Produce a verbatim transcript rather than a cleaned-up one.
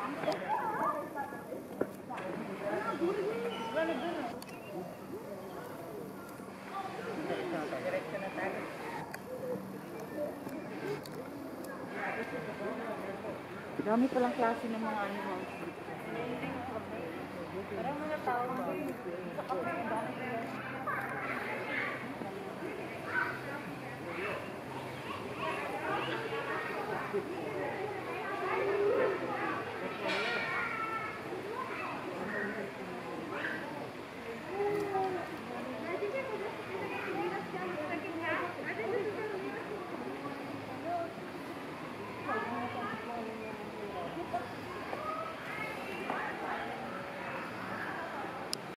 Dami palang klase ng mga animals. Parang mga tao. Sa kapatid, dami.